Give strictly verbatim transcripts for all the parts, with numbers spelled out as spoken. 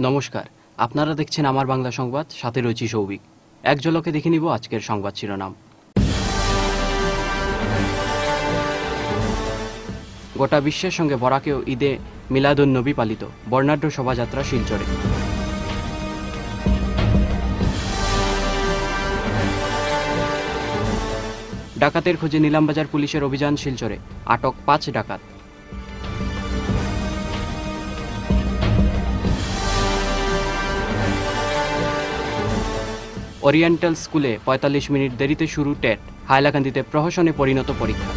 নমস্কার, আপনারা দেখছেন আমার বাংলা সংবাদ, সাথে রয়েছি সৌভিক। এক ঝলকে দেখে নিব আজকের সংবাদ শিরোনাম। গোটা বিশ্বের সঙ্গে বরাকেও ঈদে মিলাদুন্নবী পালিত, বর্ণাঢ্য শোভাযাত্রা শিলচরে। ডাকাতের খোঁজে নিলামবাজার পুলিশের অভিযান শিলচরে, আটক পাঁচ ডাকাত। ওরিয়েন্টাল স্কুলে পঁয়তাল্লিশ মিনিট দেরিতে শুরু টেট, হাইলাকান্দিতে প্রহসনে পরিণত পরীক্ষা।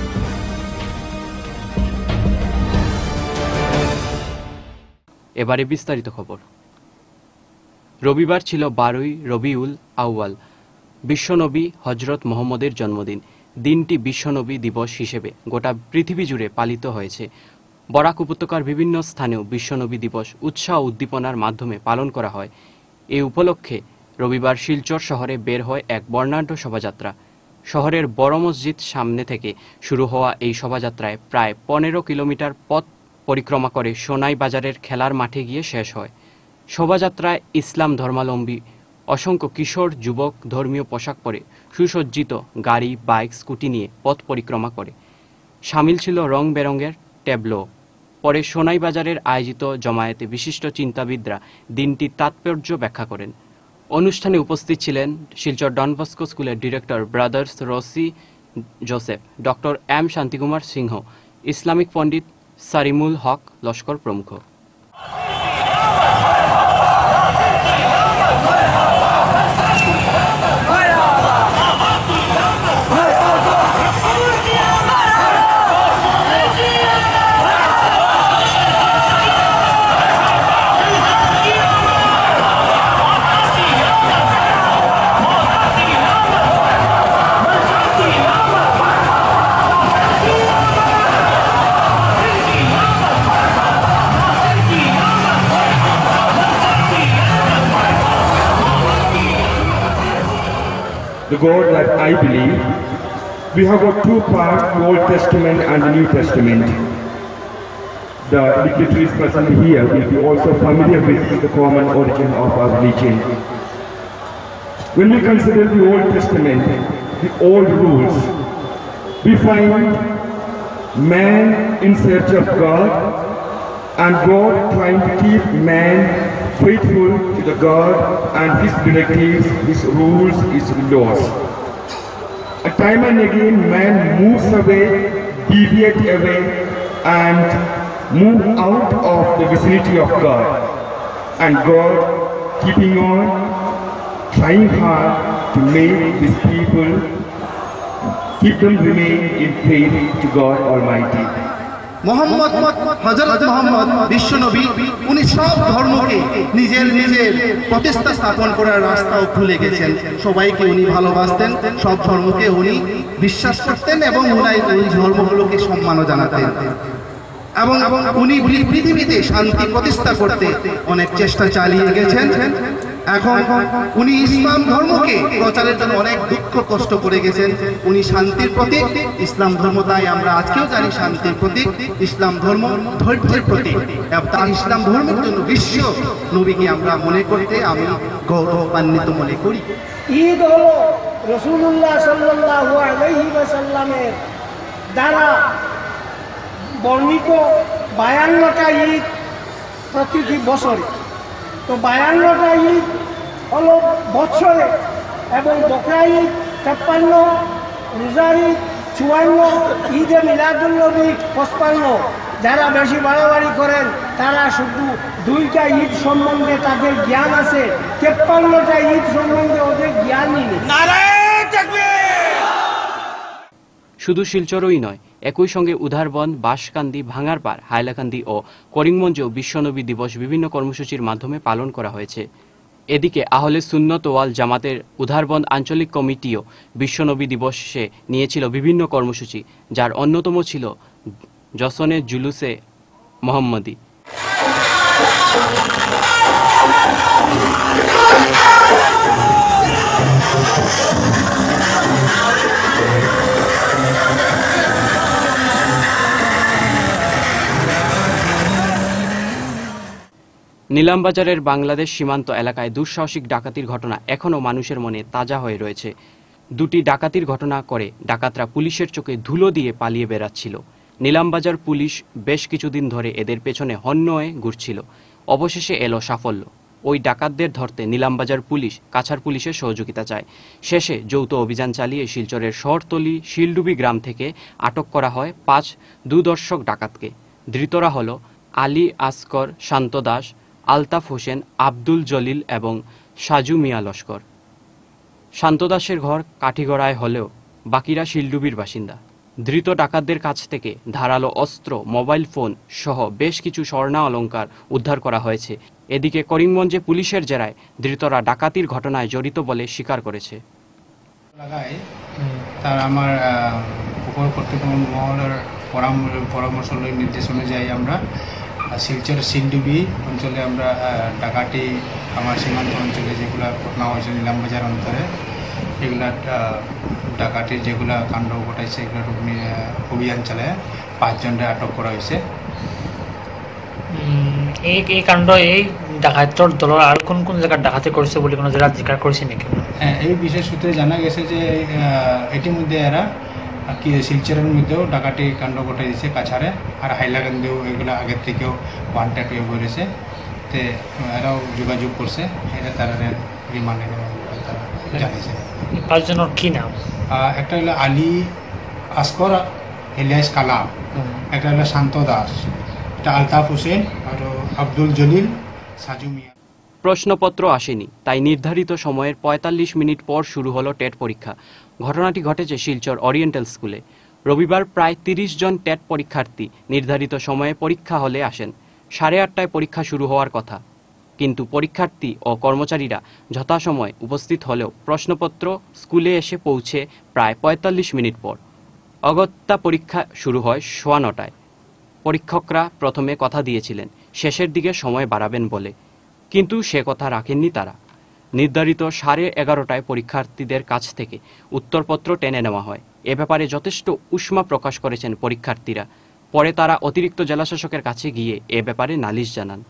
এবারে বিস্তারিত খবর। রবিবার ছিল বারোই রবিউল আউয়াল, বিশ্বনবী হজরত মোহাম্মদের জন্মদিন। দিনটি বিশ্বনবী দিবস হিসেবে গোটা পৃথিবী জুড়ে পালিত হয়েছে। বরাক উপত্যকার বিভিন্ন স্থানেও বিশ্বনবী দিবস উৎসাহ উদ্দীপনার মাধ্যমে পালন করা হয়। এই উপলক্ষে রবিবার শিলচর শহরে বের হয় এক বর্ণাঢ্য শোভাযাত্রা। শহরের বড় মসজিদ সামনে থেকে শুরু হওয়া এই শোভাযাত্রায় প্রায় পনেরো কিলোমিটার পথ পরিক্রমা করে সোনাই বাজারের খেলার মাঠে গিয়ে শেষ হয়। শোভাযাত্রায় ইসলাম ধর্মাবলম্বী অসংখ্য কিশোর যুবক ধর্মীয় পোশাক পরে সুসজ্জিত গাড়ি, বাইক, স্কুটি নিয়ে পথ পরিক্রমা করে। সামিল ছিল রং বেরঙের ট্যাবলো। পরে সোনাই বাজারের আয়োজিত জমায়েতে বিশিষ্ট চিন্তাবিদরা দিনটির তাৎপর্য ব্যাখ্যা করেন। অনুষ্ঠানে উপস্থিত ছিলেন শিলচর ডন বস্কো স্কুলের director brothers Rossi Joseph, doctor M Shantikumar Singh, Islamic পণ্ডিত সারিমুল হক লস্কর প্রমুখ। The God that I believe, we have got two parts, the Old Testament and the New Testament. The dignitaries present here will be also familiar with the common origin of our religion. When we consider the Old Testament, the old rules, we find man in search of God and God trying to keep man faithful to the God and His directives, His rules, His laws. And time and again man moves away, deviates away and moves out of the vicinity of God. And God keeping on, trying hard to make His people, keep them remain in faith to God Almighty. Mohammad হযরত মোহাম্মদ বিশ্বনবী উনি সব ধর্মকে নিজের নিজের প্রতিষ্ঠা স্থাপন করার রাস্তাও খুলে গেছেন। সবাইকে উনি ভালোবাসতেন, সব ধর্মকে উনি বিশ্বাস করতেন এবং উনি ওই ধর্মগুলোকে সম্মানও জানাতেন এবং উনি পৃথিবীতে শান্তি প্রতিষ্ঠা করতে অনেক চেষ্টা চালিয়ে গেছেন। এখন উনি ইসলাম ধর্মকে প্রচারের জন্য অনেক দুঃখ কষ্ট করে গেছেন। উনি শান্তির প্রতীক, ইসলাম ধর্ম, তাই আমরা আজকেও জানি শান্তির প্রতীক। ইসলাম ধর্ম ধৈর্যের প্রতীক। তার ইসলাম ধর্মের জন্য বিশ্ব নবীকে আমরা মনে করতে আমি গৌরবান্বিত মনে করি। ঈদ হলো রাসূলুল্লাহ সাল্লাল্লাহু আলাইহি ওয়াসাল্লামের দ্বারা বর্ণিত বায়ান্নটা ঈদ প্রতিটি বছরে। তো বায়ান্নটা ঈদ হলো বছরে এবং বকরা ঈদ তেপ্পান্ন, রোজা ঈদ চুয়ান্ন, ঈদে মিলাদুন্নবী পঁচপান্ন। যারা বেশি বাড়াবাড়ি করেন তারা শুধু দুইটা ঈদ সম্বন্ধে তাদের জ্ঞান আছে, তেপ্পান্নটা ঈদ সম্বন্ধে ওদের জ্ঞানই নেই। শুধু শিলচরই নয়, একই সঙ্গে উধারবন, বাঁশকান্দি, ভাঙারপাড়, হাইলাকান্দি ও করিমগঞ্জেও বিশ্বনবী দিবস বিভিন্ন কর্মসূচির মাধ্যমে পালন করা হয়েছে। এদিকে আহলে সুন্নত ওয়াল জামাতের উধারবন আঞ্চলিক কমিটিও বিশ্বনবী দিবসে নিয়েছিল বিভিন্ন কর্মসূচি, যার অন্যতম ছিল জশনে জুলুসে মোহাম্মদী। নিলামবাজারের বাংলাদেশ সীমান্ত এলাকায় দুঃসাহসিক ডাকাতির ঘটনা এখনও মানুষের মনে তাজা হয়ে রয়েছে। দুটি ডাকাতির ঘটনা করে ডাকাতরা পুলিশের চোখে ধুলো দিয়ে পালিয়ে বেড়াচ্ছিল। নিলামবাজার পুলিশ বেশ কিছুদিন ধরে এদের পেছনে হন্য হয়ে ঘুরছিল। অবশেষে এলো সাফল্য। ওই ডাকাতদের ধরতে নিলামবাজার পুলিশ কাছাড় পুলিশের সহযোগিতা চায়। শেষে যৌথ অভিযান চালিয়ে শিলচরের শহরতলি শিলডুবি গ্রাম থেকে আটক করা হয় পাঁচ দুদর্শক ডাকাতকে। ধৃতরা হল আলী আসকর, শান্ত দাস, আলতাফ হোসেন, আব্দুল জলিল এবং সাজু মিয়া লস্কর। শান্ত দাসের ঘর কাঠিগড়ায় হলেও বাকিরা শিলডুবির বাসিন্দা। ধৃত ডাকাতদের কাছ থেকে ধারালো অস্ত্র, মোবাইল ফোন সহ বেশ কিছু স্বর্ণা অলংকার উদ্ধার করা হয়েছে। এদিকে করিমগঞ্জে পুলিশের জেরায় ধৃতরা ডাকাতির ঘটনায় জড়িত বলে স্বীকার করেছে। তার আমার উপর কর্তৃপক্ষ মহলের পরামর্শ নির্দেশ অনুযায়ী আমরা শিলচর শিলডুবি অঞ্চলে আমরা ডাকাতি আমার সীমান্ত অঞ্চলে যেগুলো ঘটনা হয়েছে নিলামবাজার অঞ্চলে এগুলা ডাকাতির যেগুলো কাণ্ড ঘটাইছে এগুলোর অভিযান চালায় পাঁচজনকে আটক করা হয়েছে। এই এই কাণ্ড এই ডাকাতর দলের আর কোন কোন জায়গায় ডাকাতি করেছে বলে কোনো জায়গা জিজ্ঞাসা করেছে নাকি? হ্যাঁ, এই বিশেষ সূত্রে জানা গেছে যে ইতিমধ্যে এরা কি শিলচরের মধ্যেও ডাকাতি কাণ্ড ঘটাই দিয়েছে কাছাড়ে, আর হাইলাকান্দিও এগুলো আগের থেকেও ওয়ান্টেড হয়ে পড়েছে। তে এরাও যোগাযোগ করছে, এটা তারা রিমান্ডে তারা জানিয়েছে। পাঁচজনের কি নাম? একটা হলো আলী আসকর এলিয়াস কালাম, একটা হলো শান্ত দাস, একটা আলতাফ হোসেন আর আব্দুল জলিল, সাজু মিয়া। প্রশ্নপত্র আসেনি, তাই নির্ধারিত সময়ের পঁয়তাল্লিশ মিনিট পর শুরু হলো টেট পরীক্ষা। ঘটনাটি ঘটেছে শিলচর ওরিয়েন্টাল স্কুলে। রবিবার প্রায় তিরিশ জন টেট পরীক্ষার্থী নির্ধারিত সময়ে পরীক্ষা হলে আসেন। সাড়ে আটটায় পরীক্ষা শুরু হওয়ার কথা, কিন্তু পরীক্ষার্থী ও কর্মচারীরা যথাসময়ে উপস্থিত হলেও প্রশ্নপত্র স্কুলে এসে পৌঁছে প্রায় পঁয়তাল্লিশ মিনিট পর। অগত্যা পরীক্ষা শুরু হয় সোয়া নটায়। পরীক্ষকরা প্রথমে কথা দিয়েছিলেন শেষের দিকে সময় বাড়াবেন বলে, কিন্তু সে কথা রাখেননি তারা। নির্ধারিত সাড়ে এগারোটায় পরীক্ষার্থীদের কাছ থেকে উত্তরপত্র টেনে নেওয়া হয়। এ ব্যাপারে যথেষ্ট উষ্মা প্রকাশ করেছেন পরীক্ষার্থীরা। পরে তারা অতিরিক্ত জেলাশাসকের কাছে গিয়ে এ ব্যাপারে নালিশ জানান।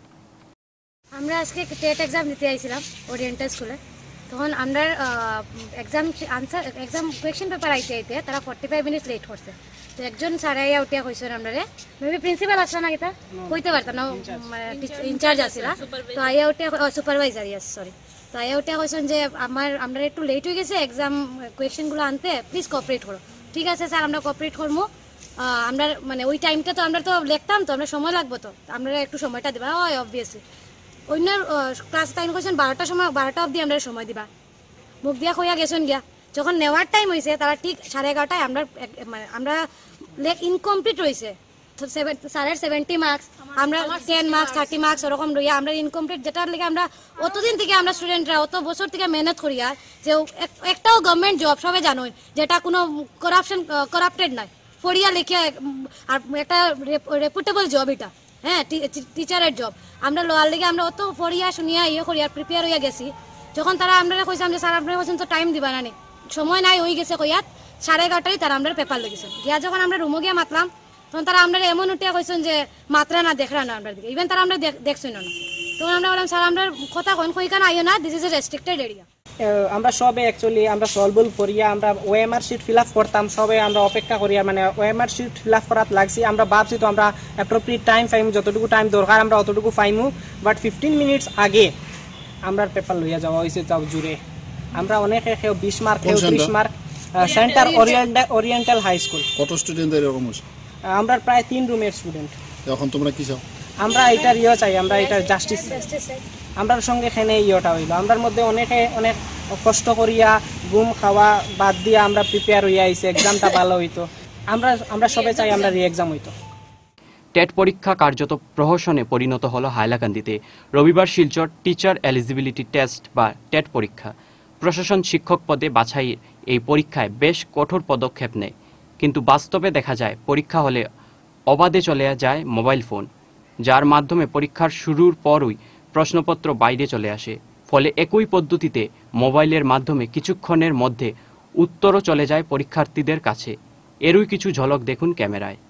আমরা আজকে টেট এক্সাম দিতে আইছিলাম ওরিয়েন্টাল স্কুলে। তখন আমরা exam answer exam question paper আইতে আইতে তারা ফর্টি ফাইভ মিনিট লেট করছে। তো একজন স্যার আইয়া উঠিয়া কইছেন আমরা মেবি প্রিন্সিপাল আসলা না এটা কইতে পারতাম না, ইনচার্জ আসিলা। তো আইয়া উঠিয়া সুপারভাইজার ইয়াস সরি তো আইয়া উঠিয়া কইছেন যে আমার আমরা একটু লেট হয়ে গেছে এক্সাম কোয়েশ্চেনগুলো আনতে, প্লিজ কোঅপারেট করো। ঠিক আছে স্যার, আমরা কোঅপারেট করবো। আমরা মানে ওই টাইমটা তো আমরা তো লিখতাম, তো আমরা সময় লাগবো, তো আমরা একটু সময়টা দেবা হয় অবভিয়াসলি। অন্য ক্লাস টাইম কোয়েশ্চেন বারোটার সময় বারোটা অবধি আমরা সময় দিবা। মুখ দিয়া কইয়া গেছেন গিয়া যখন নেওয়ার টাইম হয়েছে তারা ঠিক সাড়ে এগারোটায় আমরা মানে আমরা লেখ ইনকমপ্লিট রয়েছে স্যারের সেভেন্টি মার্কস, আমরা টেন মার্কস থার্টি মার্কস ওরকম রইয়া আমরা ইনকমপ্লিট, যেটার লেগে আমরা অতদিন থেকে আমরা স্টুডেন্টরা অত বছর থেকে মেহনত করিয়া যে একটাও গভর্নমেন্ট জব সবাই জানোই যেটা কোনো করাপশন করাপ্টেড নয়, পড়িয়া লেখিয়া আর একটা রেপুটেবল জব এটা। হ্যাঁ, টিচারের জব। আমরা লোয়ার লেগে আমরা অত পড়িয়া শুনিয়া ইয়ে করিয়া প্রিপেয়ার হইয়া গেছি। যখন তারা আমরা কইসাম যে স্যার আপনারা বলছেন তো টাইম দিবা না, সময় নাই হয়ে গেছে কইয়াত সাড়ে এগারোটায় তারা আমরা পেপার লেগেছেন গিয়া। যখন আমরা রুমো গিয়া মাতলাম তখন তারা আমরা এমন উঠিয়া কইছেন যে মাত্রা না দেখরা না আমরা দিকে, ইভেন তারা আমরা দেখছি না। তখন আমরা বললাম স্যার আমরা কথা কন কইখান আইও না, this is a restricted area. আমরা সবে অ্যাকচুয়ালি আমরা সলভল করিয়া আমরা ওএমআর শিট ফিল আপ করতাম, সবে আমরা অপেক্ষা করিয়া মানে ওএমআর শিট ফিল আপ করাত লাগছি। আমরা ভাবছি তো আমরা অ্যাপ্রোপ্রিয়েট টাইম পাইমু, যতটুকু টাইম দরকার আমরা অতটুকু পাইমু, বাট ফিফটিন মিনিটস আগে আমরা পেপার লইয়া যাওয়া হয়েছে তাও জুড়ে। আমরা অনেকে কেউ বিশ মার্ক কেউ ত্রিশ mark, centre oriental high school. কত স্টুডেন্ট এরকম আছে? আমরা প্রায় তিন রুমের স্টুডেন্ট। এখন তোমরা কি চাও? আমরা এটার ইয়ে চাই, আমরা এটার জাস্টিস চাই। আমরার সঙ্গে এখানে ইয়েটা হইলো, আমরার মধ্যে অনেকে অনেক কষ্ট করিয়া ঘুম খাওয়া বাদ দিয়ে আমরা প্রিপেয়ার হইয়া আইছি, এক্সামটা ভালো হইতো। আমরা আমরা সবাই চাই আমরা রি এক্সাম হইতো। টেট পরীক্ষা কার্যত প্রহসনে পরিণত হলো হাইলাকান্দিতে। রবিবার শিলচর টিচার এলিজিবিলিটি টেস্ট বা টেট পরীক্ষা। প্রশাসন শিক্ষক পদে বাছাইয়ের এই পরীক্ষায় বেশ কঠোর পদক্ষেপ নেয়, কিন্তু বাস্তবে দেখা যায় পরীক্ষা হলে অবাধে চলে যায় মোবাইল ফোন, যার মাধ্যমে পরীক্ষার শুরুর পরই প্রশ্নপত্র বাইরে চলে আসে। ফলে একই পদ্ধতিতে মোবাইলের মাধ্যমে কিছুক্ষণের মধ্যে উত্তরও চলে যায় পরীক্ষার্থীদের কাছে। এরই কিছু ঝলক দেখুন ক্যামেরায়।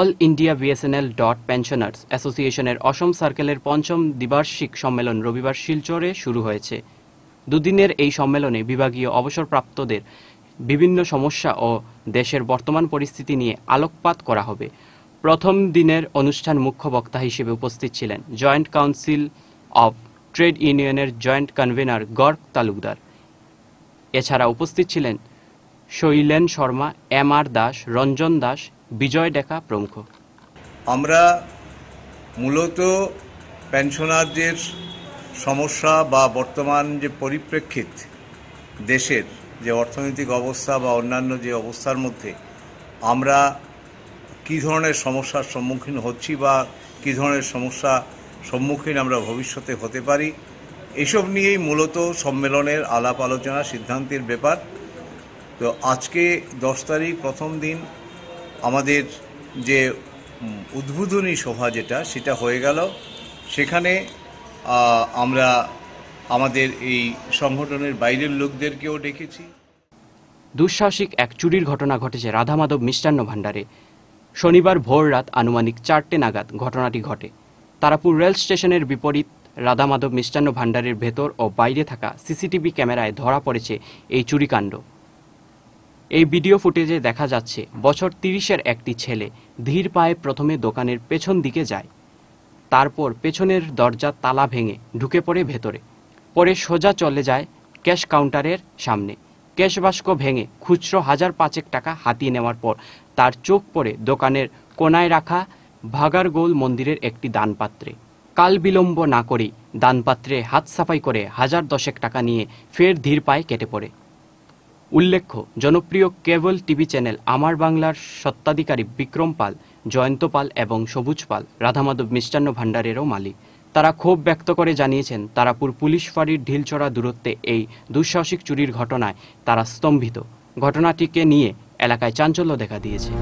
All India BSNL dot pensioners অ্যাসোসিয়েশনের অসম সার্কেলের পঞ্চম দ্বিবার্ষিক সম্মেলন রবিবার শিলচরে শুরু হয়েছে। দুদিনের এই সম্মেলনে বিভাগীয় অবসরপ্রাপ্তদের বিভিন্ন সমস্যা ও দেশের বর্তমান পরিস্থিতি নিয়ে আলোকপাত করা হবে। প্রথম দিনের অনুষ্ঠান মুখ্য বক্তা হিসেবে উপস্থিত ছিলেন জয়েন্ট কাউন্সিল অব ট্রেড ইউনিয়নের জয়েন্ট কনভেনার গর্গ তালুকদার। এছাড়া উপস্থিত ছিলেন শৈলেন শর্মা, এম আর দাস, রঞ্জন দাস, বিজয় ডেকা প্রমুখ। আমরা মূলত পেনশনারদের সমস্যা বা বর্তমান যে পরিপ্রেক্ষিত দেশের যে অর্থনৈতিক অবস্থা বা অন্যান্য যে অবস্থার মধ্যে আমরা কী ধরনের সমস্যার সম্মুখীন হচ্ছি বা কী ধরনের সমস্যা সম্মুখীন আমরা ভবিষ্যতে হতে পারি, এসব নিয়েই মূলত সম্মেলনের আলাপ আলোচনা সিদ্ধান্তের ব্যাপার। তো আজকে দশ তারিখ প্রথম দিন আমাদের যে উদ্বোধনী সভা যেটা সেটা হয়ে গেল। সেখানে আমরা আমাদের এই সংগঠনের বাইরের লোকদেরকেও ডেকেছি। দুঃসাহসিক এক চুরির ঘটনা ঘটেছে রাধামাধব মিষ্টান্ন ভাণ্ডারে। শনিবার ভোর রাত আনুমানিক চারটে নাগাদ ঘটনাটি ঘটে। তারাপুর রেল স্টেশনের বিপরীত রাধামাধব মিষ্টান্ন ভাণ্ডারের ভেতর ও বাইরে থাকা সিসিটিভি ক্যামেরায় ধরা পড়েছে এই চুরিকাণ্ড। এই ভিডিও ফুটেজে দেখা যাচ্ছে বছর তিরিশের একটি ছেলে ধীর পায়ে প্রথমে দোকানের পেছন দিকে যায়, তারপর পেছনের দরজার তালা ভেঙে ঢুকে পড়ে ভেতরে, পরে সোজা চলে যায় ক্যাশ কাউন্টারের সামনে। ক্যাশ বাস্ক ভেঙে খুচরো হাজার পাঁচেক টাকা হাতিয়ে নেওয়ার পর তার চোখ পড়ে দোকানের কোনায় রাখা ভাগারগোল মন্দিরের একটি দানপাত্রে। কাল বিলম্ব না করেই দানপাত্রে হাত সাফাই করে হাজার দশেক টাকা নিয়ে ফের ধীর পায়ে কেটে পড়ে। উল্লেখ্য, জনপ্রিয় কেবল টিভি চ্যানেল আমার বাংলার স্বত্বাধিকারী বিক্রম পাল, জয়ন্ত পাল এবং সবুজ পাল রাধামাধব মিষ্টান্ন ভাণ্ডারেরও মালিক। তারা ক্ষোভ ব্যক্ত করে জানিয়েছেন, তারাপুর পুলিশ ফাঁড়ির ঢিলচড়া দূরত্বে এই দুঃসাহসিক চুরির ঘটনায় তারা স্তম্ভিত। ঘটনাটিকে নিয়ে এলাকায় চাঞ্চল্য দেখা দিয়েছে।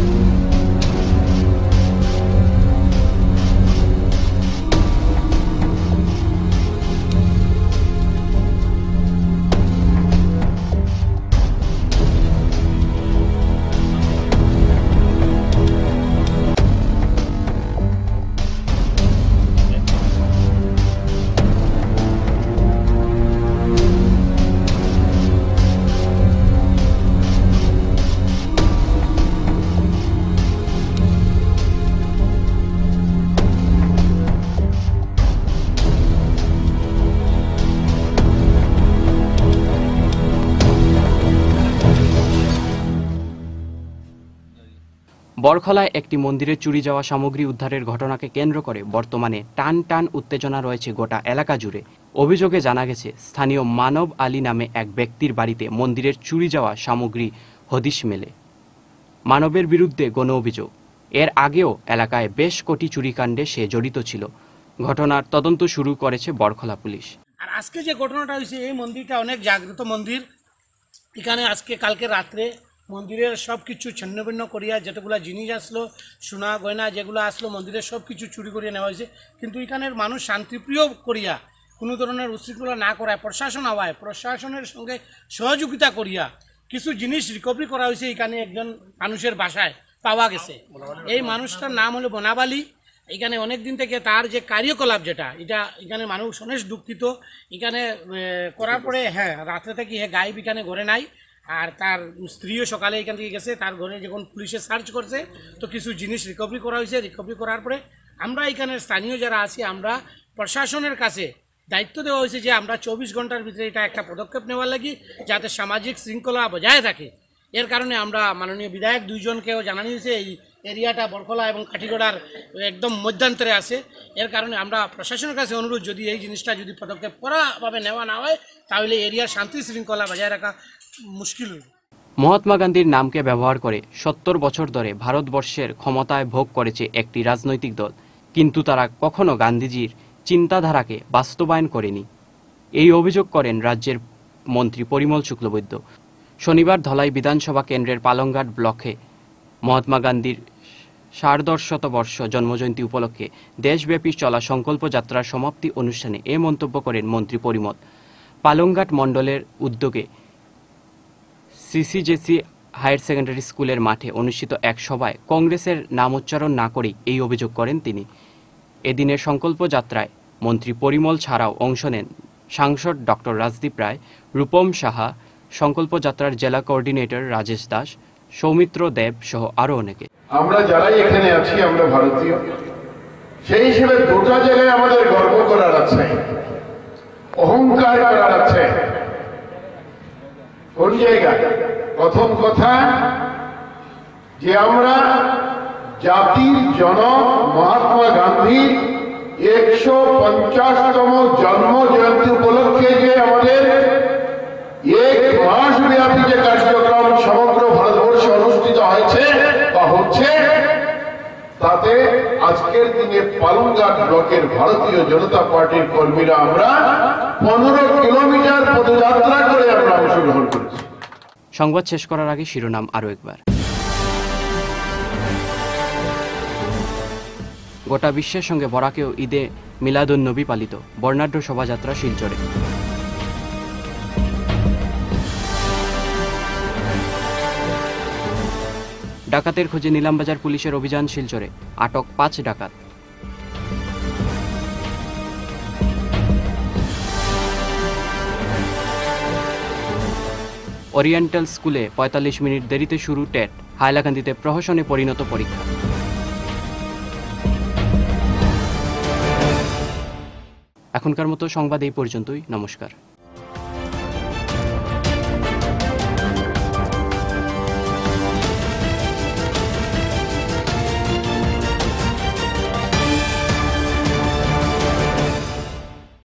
বরখলায় একটি মন্দিরে চুরি যাওয়া সামগ্রী উদ্ধারের ঘটনাকে কেন্দ্র করে বর্তমানে টান টান উত্তেজনা রয়েছে গোটা এলাকা জুড়ে। অভিযোগে জানা গেছে, স্থানীয় মানব আলী নামে এক ব্যক্তির বাড়িতে মন্দিরের চুরি যাওয়া সামগ্রী হদিশ মেলে। মানবের বিরুদ্ধে গণ অভিযোগ, এর আগেও এলাকায় বেশ কোটি চুরিকাণ্ডে সে জড়িত ছিল। ঘটনার তদন্ত শুরু করেছে বরখলা পুলিশ। আর আজকে যে ঘটনাটা হয়েছে, এই মন্দিরটা অনেক জাগ্রত মন্দির। এখানে আজকে কালকে রাত্রে মন্দিরের সব কিছু ছিন্নভিন্ন করিয়া যেগুলো জিনিস আসলো, সোনা গয়না যেগুলো আসলো, মন্দিরের সব কিছু চুরি করিয়া নেওয়া হয়েছে। কিন্তু এখানের মানুষ শান্তিপ্রিয় করিয়া কোনো ধরনের উশৃঙ্খলা না করায় প্রশাসন হওয়ায় প্রশাসনের সঙ্গে সহযোগিতা করিয়া কিছু জিনিস রিকভারি করা হয়েছে। এখানে একজন মানুষের বাসায় পাওয়া গেছে। এই মানুষটার নাম হলো বনাবালি। এখানে অনেক দিন থেকে তার যে কার্যকলাপ যেটা, এটা এখানে মানুষ অনেক দুঃখিত। এখানে করার পরে হ্যাঁ রাত্রে থেকে হ্যাঁ গায়েব এখানে ঘরে নাই। আর তার স্ত্রীও সকালে এখান থেকে গেছে। তার ঘরে যখন পুলিশে সার্চ করছে তো কিছু জিনিস রিকভারি করা হয়েছে। রিকভারি করার পরে আমরা এখানে স্থানীয় যারা আছি, আমরা প্রশাসনের কাছে দায়িত্ব দেওয়া হয়েছে যে আমরা চব্বিশ ঘন্টার ভিতরে এটা একটা পদক্ষেপ নেওয়ার লাগি, যাতে সামাজিক শৃঙ্খলা বজায় থাকে। এর কারণে আমরা মাননীয় বিধায়ক দুইজনকেও জানানো হয়েছে। এই এরিয়াটা বরখলা এবং কাঠিগড়ার একদম মধ্যান্তরে আছে। এর কারণে আমরা প্রশাসনের কাছে অনুরোধ, যদি এই জিনিসটা যদি পদক্ষেপ করাভাবে নেওয়া না হয় তাহলে এরিয়ার শান্তি শৃঙ্খলা বজায় রাখা মুশকিল হইবে। মহাত্মা গান্ধীর নামকে ব্যবহার করে সত্তর বছর ধরে ভারতবর্ষের ক্ষমতায় ভোগ করেছে একটি রাজনৈতিক দল, কিন্তু তারা কখনো গান্ধীজির চিন্তাধারাকে বাস্তবায়ন করেনি। এই অভিযোগ করেন রাজ্যের মন্ত্রী পরিমল শুক্লবৈদ্য। শনিবার ধলাই বিধানসভা কেন্দ্রের পালংঘাট ব্লকে মহাত্মা গান্ধীর সার্ধশত বর্ষ জন্মজয়ন্তী উপলক্ষে দেশব্যাপী চলা সংকল্প যাত্রার সমাপ্তি অনুষ্ঠানে এ মন্তব্য করেন মন্ত্রী পরিমল। পালংঘাট মণ্ডলের উদ্যোগে সিসিজেসি হায়ার সেকেন্ডারি স্কুলের মাঠে অনুষ্ঠিত এক সভায় কংগ্রেসের নাম উচ্চারণ না করেই এই অভিযোগ করেন তিনি। এদিনের সংকল্প যাত্রায় মন্ত্রী পরিমল ছাড়াও অংশ নেন সাংসদ ডক্টর রাজদীপ রায়, রূপম সাহা, সংকল্প যাত্রার জেলা কোঅর্ডিনেটর রাজেশ দাস, সৌমিত্র দেব সহ আরো অনেকে। আমরা যারাই এখানে আছি আমরা ভারতীয়, সেই হিসেবে দুটা জায়গায় আমাদের গর্ব করার আছে, অহংকার করার আছে। কোন জায়গায়? প্রথম কথা যে আমরা জাতির জনক মহাত্মা গান্ধীর একশো পঞ্চাশতম জন্ম জয়ন্তী উপলক্ষে যে আমাদের এক মাস ব্যাপী যে কার্যক্রম সমগ্র ভারতবর্ষে অনুষ্ঠিত হয়েছে বা হচ্ছে, তাতে আজকের দিনে পালংঘাট ব্লকের ভারতীয় জনতা পার্টির কর্মীরা আমরা পনেরো কিলোমিটার পদযাত্রা করে আমরা অংশগ্রহণ করেছি। সংবাদ শেষ করার আগে শিরোনাম আরও একবার। গোটা বিশ্বের সঙ্গে বরাকেও ঈদে মিলাদুন্নবী পালিত, বর্ণাঢ্য শোভাযাত্রা শিলচরে। ডাকাতের খোঁজে নিলামবাজার পুলিশের অভিযান শিলচরে, আটক পাঁচ ডাকাত। ওরিয়েন্টাল স্কুলে পঁয়তাল্লিশ মিনিট দেরিতে শুরু টেট, হাইলাকান্দিতে প্রহসনে পরিণত পরীক্ষা। এখনকার মতো সংবাদ এই পর্যন্তই। নমস্কার।